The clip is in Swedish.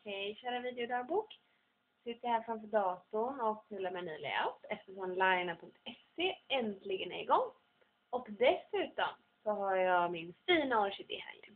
Hej kära videodagbok. Sitter här framför datorn och knullar med en ny layout eftersom liner.se äntligen är igång. Och dessutom så har jag min fina Orchidé här.